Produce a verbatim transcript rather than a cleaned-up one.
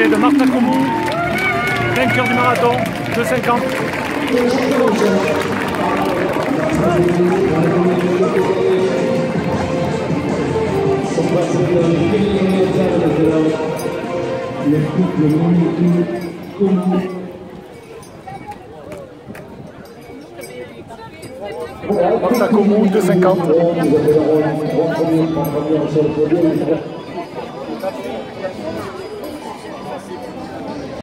l'arrivée de Marta Comou, vainqueur du marathon, deux cinquante. Marta Comou, deux cinquante.